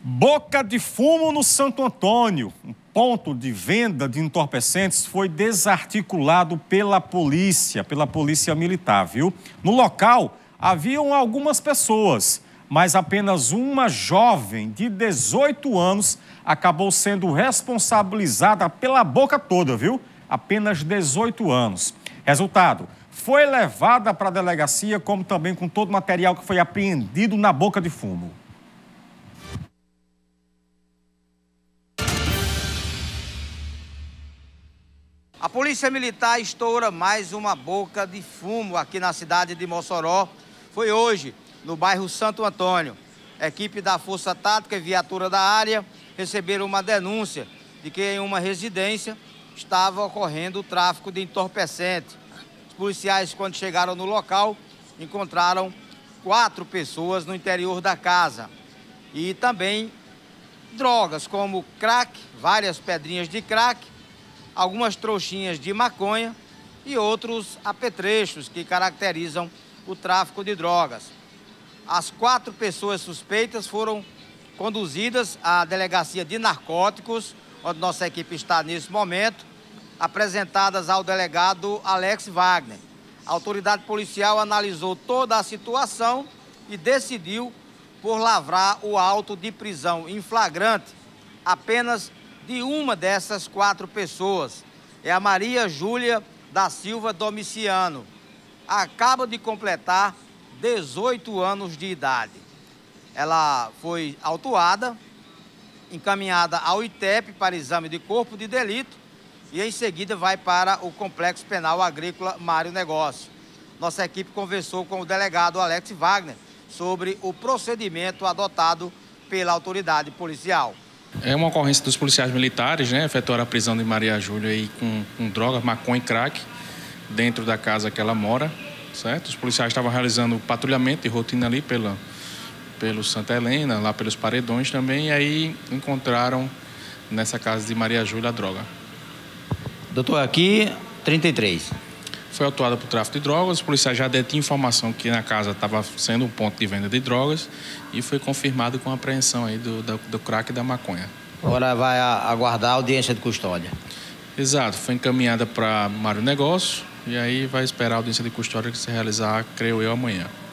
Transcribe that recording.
Boca de fumo no Santo Antônio. Um ponto de venda de entorpecentes foi desarticulado pela polícia militar, viu? No local, haviam algumas pessoas, mas apenas uma jovem de 18 anos acabou sendo responsabilizada pela boca toda, viu? Apenas 18 anos. Resultado, foi levada para a delegacia, como também com todo o material que foi apreendido na boca de fumo. A Polícia Militar estoura mais uma boca de fumo aqui na cidade de Mossoró. Foi hoje, no bairro Santo Antônio. A equipe da Força Tática e viatura da área receberam uma denúncia de que em uma residência estava ocorrendo o tráfico de entorpecente. Os policiais, quando chegaram no local, encontraram 4 pessoas no interior da casa. E também drogas como crack, várias pedrinhas de crack, algumas trouxinhas de maconha e outros apetrechos que caracterizam o tráfico de drogas. As 4 pessoas suspeitas foram conduzidas à delegacia de narcóticos, onde nossa equipe está nesse momento, apresentadas ao delegado Alex Wagner. A autoridade policial analisou toda a situação e decidiu por lavrar o auto de prisão em flagrante apenas de uma dessas 4 pessoas. É a Maria Júlia da Silva Domiciano. Acaba de completar 18 anos de idade. Ela foi autuada, encaminhada ao ITEP para exame de corpo de delito e em seguida vai para o Complexo Penal Agrícola Mário Negócio. Nossa equipe conversou com o delegado Alex Wagner sobre o procedimento adotado pela autoridade policial. É uma ocorrência dos policiais militares, né? Efetuaram a prisão de Maria Júlia aí com drogas, maconha e crack, dentro da casa que ela mora, certo? Os policiais estavam realizando patrulhamento de rotina ali pelo Santa Helena, lá pelos paredões também, e aí encontraram nessa casa de Maria Júlia a droga. Doutor, aqui 33. Foi autuada por tráfico de drogas, os policiais já detinham informação que na casa estava sendo um ponto de venda de drogas e foi confirmado com a apreensão aí do crack e da maconha. Agora vai aguardar a audiência de custódia. Exato, foi encaminhada para Mário Negócio e aí vai esperar a audiência de custódia que se realizar, creio eu, amanhã.